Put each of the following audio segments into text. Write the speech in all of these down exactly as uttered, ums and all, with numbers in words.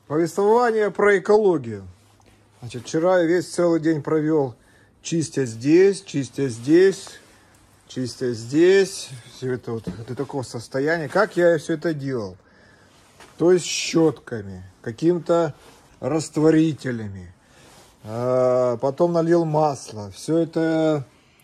Повествование про экологию. Значит, вчера я весь целый день провел, чистя здесь, чистя здесь, чистя здесь. Все это вот до такого состояния. Как я все это делал? То есть щетками, каким-то растворителями. Потом налил масло. Все это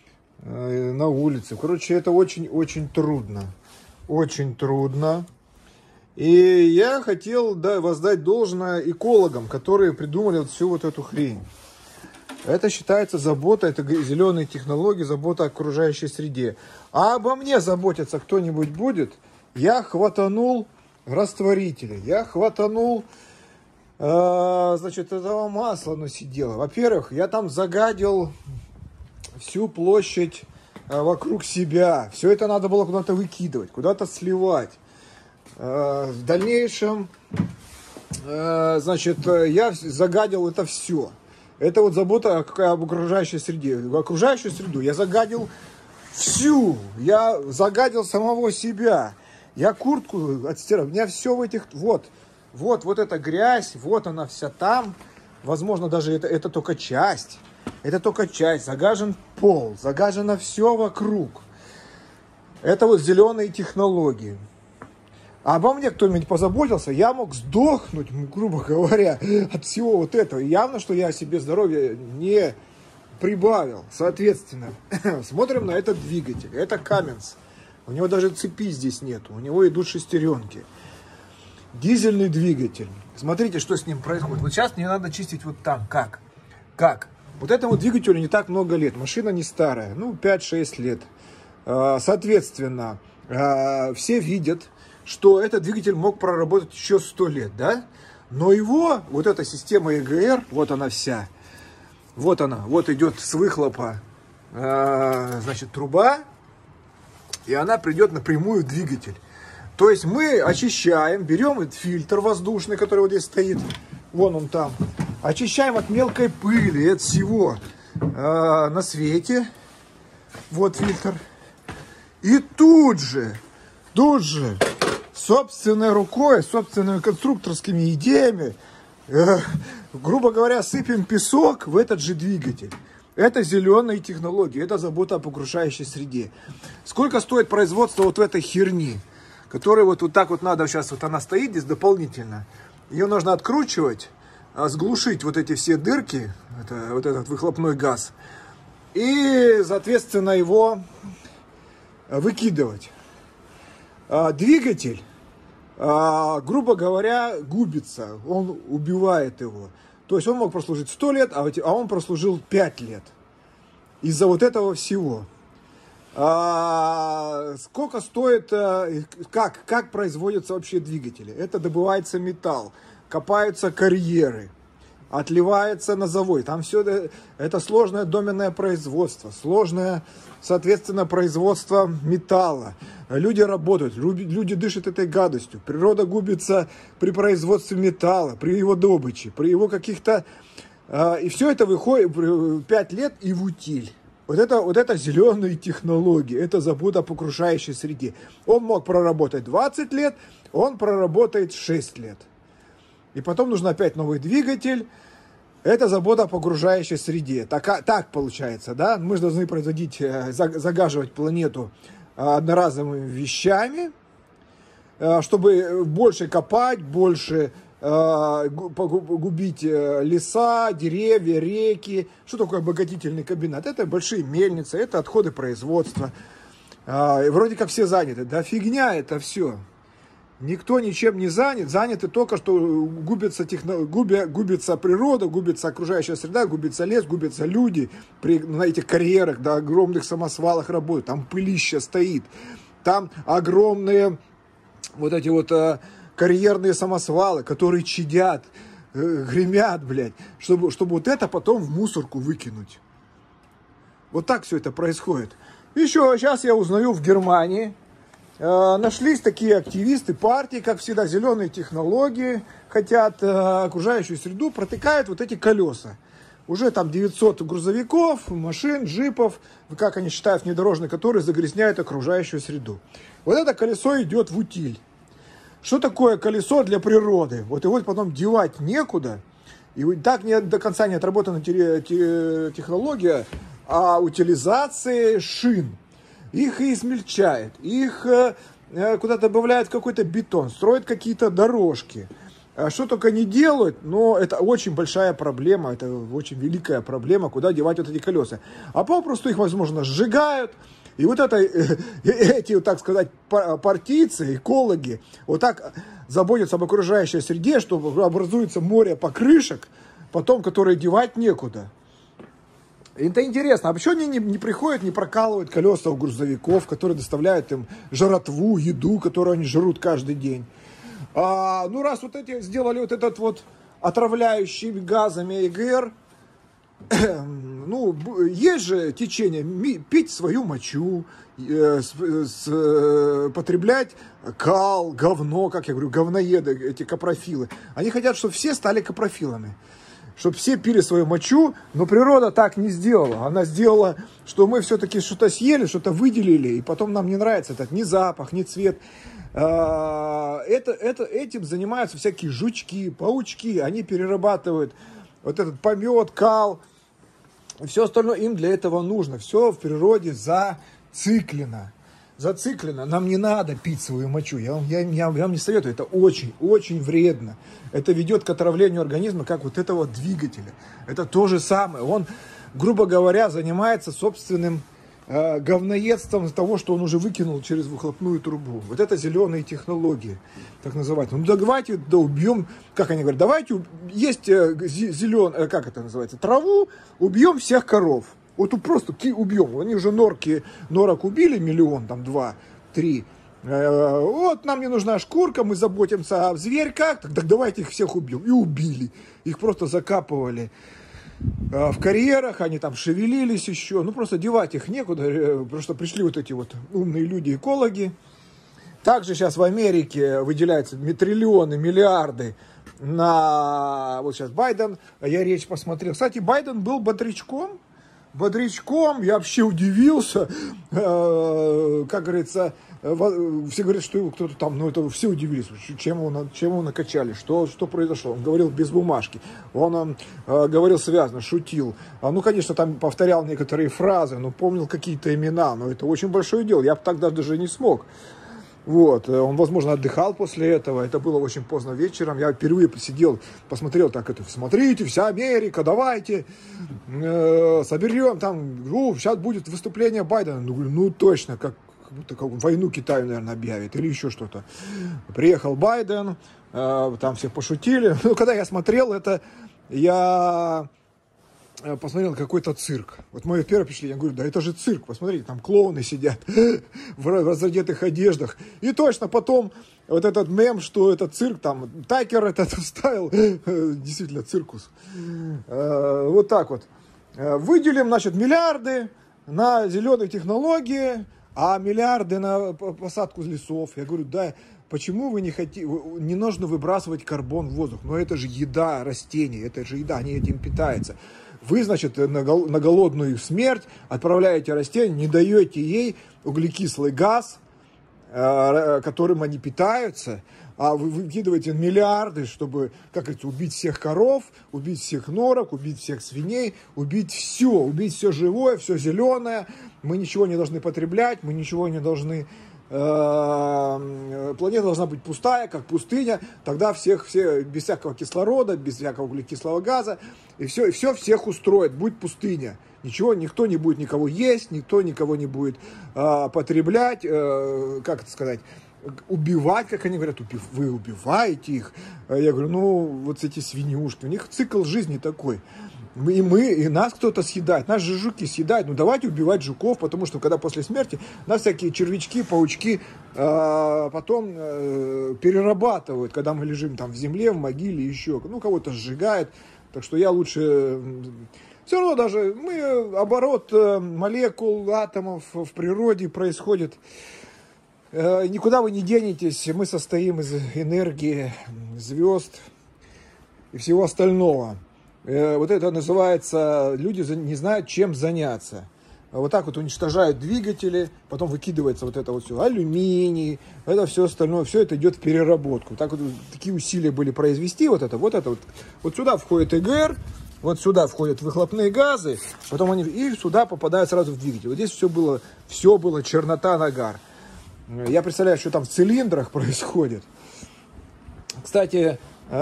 на улице. Короче, это очень-очень трудно. Очень трудно. И я хотел, да, воздать должное экологам, которые придумали вот всю вот эту хрень. Это считается забота, это зеленые технологии, забота о окружающей среде. А обо мне заботиться кто-нибудь будет? Я хватанул растворители, я хватанул, э, значит, этого масла, оно сидело. Во-первых, я там загадил всю площадь э, вокруг себя. Все это надо было куда-то выкидывать, куда-то сливать. В дальнейшем, значит, я загадил это все. Это вот забота об окружающей среде. В окружающую среду я загадил всю. Я загадил самого себя. Я куртку отстирал. У меня все в этих... Вот, вот, вот эта грязь, вот она вся там. Возможно, даже это, это только часть. Это только часть. Загажен пол, загажено все вокруг. Это вот зеленые технологии. А обо мне кто-нибудь позаботился, я мог сдохнуть, грубо говоря, от всего вот этого. И явно, что я себе здоровья не прибавил. Соответственно, смотрим на этот двигатель. Это Каменс. У него даже цепи здесь нету. У него идут шестеренки. Дизельный двигатель. Смотрите, что с ним происходит. Вот сейчас мне надо чистить вот там. Как? Как? Вот этому двигателю не так много лет. Машина не старая. Ну, пять-шесть лет. Соответственно, все видят, что этот двигатель мог проработать еще сто лет, да? Но его, вот эта система и гэ эр, вот она вся, вот она, вот идет с выхлопа, э, значит, труба, и она придет напрямую в двигатель. То есть мы очищаем, берем этот фильтр воздушный, который вот здесь стоит, вон он там, очищаем от мелкой пыли, от всего э, на свете, вот фильтр, и тут же, тут же, собственной рукой, собственными конструкторскими идеями, э, грубо говоря, сыпем песок в этот же двигатель. Это зеленые технологии, это забота об окружающей среде. Сколько стоит производство вот в этой херни, которая вот, вот так вот надо, сейчас вот она стоит здесь дополнительно, ее нужно откручивать, сглушить вот эти все дырки, это, вот этот выхлопной газ, и, соответственно, его выкидывать. Двигатель, грубо говоря, губится, он убивает его. То есть он мог прослужить сто лет, а он прослужил пять лет. Из-за вот этого всего. Сколько стоит, как, как производятся вообще двигатели? Это добывается металл, копаются карьеры, отливается на заводе. Там все это, это сложное доменное производство, сложное, соответственно, производство металла. Люди работают, люди дышат этой гадостью. Природа губится при производстве металла, при его добыче, при его каких-то... И все это выходит пять лет и в утиль. Вот это, вот это зеленые технологии, это забота об окружающей среде. Он мог проработать двадцать лет, он проработает шесть лет. И потом нужно опять новый двигатель. Это забота об окружающей среде. Так, так получается, да? Мы же должны производить, загаживать планету одноразовыми вещами, чтобы больше копать, больше губить леса, деревья, реки. Что такое обогатительный комбинат? Это большие мельницы, это отходы производства. Вроде как все заняты. Да фигня это все. Никто ничем не занят, заняты только, что губится, техно... губя... губится природа, губится окружающая среда, губится лес, губятся люди при... на этих карьерах, да, огромных самосвалах работают, там пылища стоит, там огромные вот эти вот а, карьерные самосвалы, которые чадят, э, гремят, блядь, чтобы, чтобы вот это потом в мусорку выкинуть. Вот так все это происходит. Еще сейчас я узнаю в Германии, нашлись такие активисты партии, как всегда, зеленые технологии, хотят э, окружающую среду, протыкают вот эти колеса. Уже там девятьсот грузовиков, машин, джипов, как они считают, внедорожных, которые загрязняют окружающую среду. Вот это колесо идет в утиль. что такое колесо для природы? Вот его потом девать некуда. И так не, до конца не отработана технология а утилизации шин. Их измельчает, их куда-то добавляют какой-то бетон, строят какие-то дорожки. Что только не делают, но это очень большая проблема, это очень великая проблема, куда девать вот эти колеса. А попросту их, возможно, сжигают. И вот это, эти, так сказать, партийцы, экологи, вот так заботятся об окружающей среде, что образуется море покрышек, потом, которые девать некуда. Это интересно. А почему они не, не приходят, не прокалывают колеса у грузовиков, которые доставляют им жратву, еду, которую они жрут каждый день? А, ну, раз вот эти сделали вот этот вот отравляющий газами ЭГР, ну, есть же течение пить свою мочу, э, с, с, э, потреблять кал, говно, как я говорю, говноеды, эти капрофилы. Они хотят, чтобы все стали капрофилами, чтобы все пили свою мочу, но природа так не сделала. Она сделала, что мы все-таки что-то съели, что-то выделили, и потом нам не нравится этот ни запах, ни цвет. Это, это, этим занимаются всякие жучки, паучки, они перерабатывают вот этот помет, кал, все остальное им для этого нужно. Все в природе зациклено. Зациклено. Нам не надо пить свою мочу. Я вам, я, я, я вам не советую. Это очень, очень вредно. Это ведет к отравлению организма, как вот этого двигателя. Это то же самое. Он, грубо говоря, занимается собственным э, говноедством из-за того, что он уже выкинул через выхлопную трубу. Вот это зеленые технологии, так называемые. Ну, давайте да, убьем, как они говорят, давайте, есть э, зелен, э, как это называется, траву, убьем всех коров. Вот просто убьем. Они уже норки, норок убили миллион, там два, три. Э, вот нам не нужна шкурка, мы заботимся о зверьках, так, так давайте их всех убьем. И убили. Их просто закапывали э, в карьерах, они там шевелились еще. Ну просто девать их некуда, э, потому что пришли вот эти вот умные люди, экологи. Также сейчас в Америке выделяются триллионы, миллиарды на... Вот сейчас Байден, я речь посмотрел. Кстати, Байден был бодрячком. Бодрячком, я вообще удивился, э, как говорится, э, все говорят, что его кто-то там, ну это все удивились, чем его, чем его накачали, что, что произошло. Он говорил без бумажки, он э, говорил связно, шутил. А, ну, конечно, там повторял некоторые фразы, но помнил какие-то имена, но это очень большое дело, я бы тогда даже не смог. Вот, он, возможно, отдыхал после этого, это было очень поздно вечером, я впервые посидел, посмотрел так, это, смотрите, вся Америка, давайте, э, соберем, там, ну, сейчас будет выступление Байдена, ну, ну точно, как, как будто как, войну Китаю, наверное, объявит, или еще что-то. Приехал Байден, э, там все пошутили, ну, когда я смотрел это, я... посмотрел какой-то цирк. Вот мое первое впечатление, я говорю, да это же цирк, посмотрите, там клоуны сидят в разодетых одеждах. И точно потом вот этот мем, что это цирк, там Такер этот вставил, действительно циркус. Вот так вот. Выделим, значит, миллиарды на зеленые технологии, а миллиарды на посадку лесов. Я говорю, да, почему вы не хотите, не нужно выбрасывать карбон в воздух? Но это же еда растений, это же еда, они этим питаются. Вы, значит, на голодную смерть отправляете растения, не даете ей углекислый газ, которым они питаются, а вы выкидываете миллиарды, чтобы, как говорится, убить всех коров, убить всех норок, убить всех свиней, убить все, убить все живое, все зеленое. Мы ничего не должны потреблять, мы ничего не должны... Планета должна быть пустая, как пустыня, тогда всех, все, без всякого кислорода, без всякого углекислого газа, и все, и все всех устроит, будет пустыня. Ничего, никто не будет никого есть, никто никого не будет э, потреблять, э, как это сказать, убивать, как они говорят, убив, вы убиваете их. Я говорю, ну, вот эти свинюшки, у них цикл жизни такой. И мы, и нас кто-то съедает, нас же жуки съедают, ну давайте убивать жуков, потому что когда после смерти нас всякие червячки, паучки э, потом э, перерабатывают, когда мы лежим там в земле, в могиле, еще, ну кого-то сжигает, так что я лучше, все равно даже мы, оборот молекул, атомов в природе происходит, э, никуда вы не денетесь, мы состоим из энергии звезд и всего остального. Вот это называется, люди не знают, чем заняться. вот так вот уничтожают двигатели, потом выкидывается вот это вот все, алюминий, это все остальное, все это идет в переработку. Так вот такие усилия были произвести вот это, вот это вот. Вот сюда входит ЭГР, вот сюда входят выхлопные газы, потом они и сюда попадают сразу в двигатель. Вот здесь все было, все было чернота, нагар. Я представляю, что там в цилиндрах происходит. Кстати,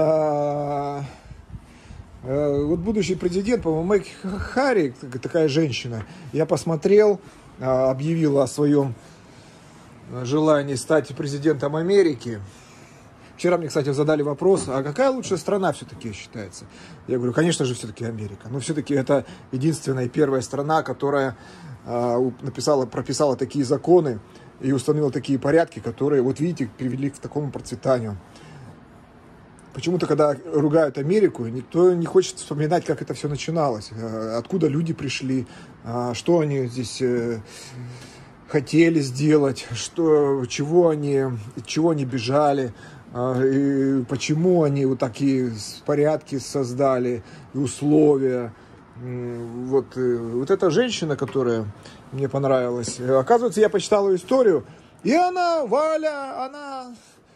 вот будущий президент, по-моему, Мэг Харри, такая женщина, я посмотрел, объявила о своем желании стать президентом Америки. Вчера мне, кстати, задали вопрос, а какая лучшая страна все-таки считается? Я говорю, конечно же, все-таки Америка. Но все-таки это единственная и первая страна, которая написала, прописала такие законы и установила такие порядки, которые, вот видите, привели к такому процветанию. Почему-то, когда ругают Америку, никто не хочет вспоминать, как это все начиналось, откуда люди пришли, что они здесь хотели сделать, что, чего они, чего они бежали, и почему они вот такие порядки создали, и условия. Вот, вот эта женщина, которая мне понравилась, оказывается, я почитал ее историю, и она, Валя, она...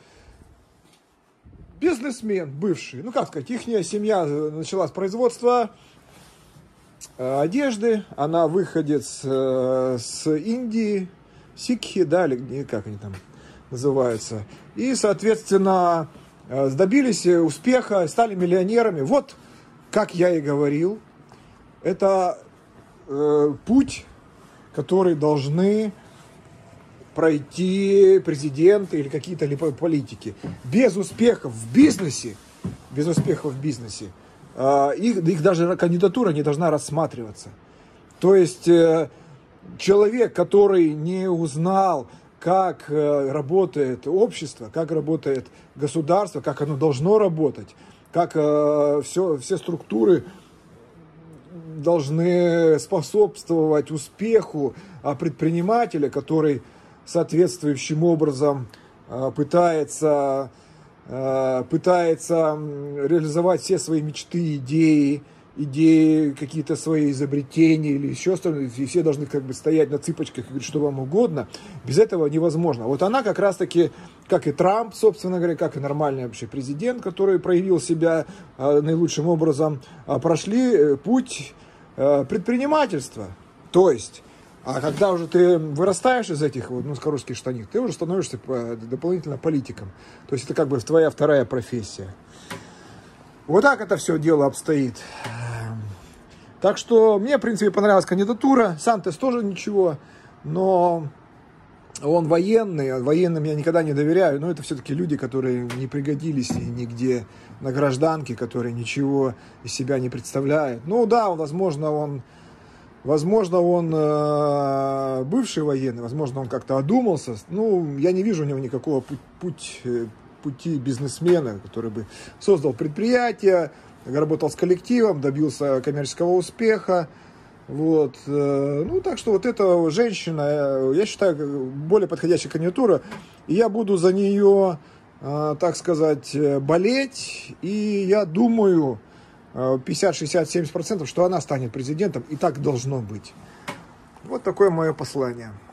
бизнесмен бывший, ну как сказать, их семья начала с производства э, одежды, она выходец э, с Индии, сикхи, да, или как они там называются, и, соответственно, э, добились успеха, стали миллионерами. Вот, как я и говорил, это э, путь, который должны пройти президенты или какие-то либо политики. Без успехов в бизнесе, без успехов в бизнесе, их, их даже кандидатура не должна рассматриваться. То есть человек, который не узнал, как работает общество, как работает государство, как оно должно работать, как все, все структуры должны способствовать успеху предпринимателя, который соответствующим образом пытается, пытается реализовать все свои мечты, идеи, идеи, какие-то свои изобретения или еще что-то, и все должны как бы стоять на цыпочках и говорить, что вам угодно. Без этого невозможно. Вот она как раз-таки, как и Трамп, собственно говоря, как и нормальный вообще президент, который проявил себя наилучшим образом, прошли путь предпринимательства. То есть, а когда уже ты вырастаешь из этих вот, ну, скоростких штанин, ты уже становишься дополнительно политиком. То есть это как бы твоя вторая профессия. Вот так это все дело обстоит. Так что мне, в принципе, понравилась кандидатура. Сантос тоже ничего, но он военный. Военным я никогда не доверяю. Но это все-таки люди, которые не пригодились нигде на гражданке, которые ничего из себя не представляют. Ну да, возможно, он... Возможно, он э, бывший военный, возможно, он как-то одумался. Ну, я не вижу у него никакого путь, путь, пути бизнесмена, который бы создал предприятие, работал с коллективом, добился коммерческого успеха. Вот. Ну, так что вот эта женщина, я считаю, более подходящая кандидатура. И я буду за нее, э, так сказать, болеть. И я думаю... пятьдесят, шестьдесят, семьдесят процентов, что она станет президентом, и так должно быть. Вот такое мое послание.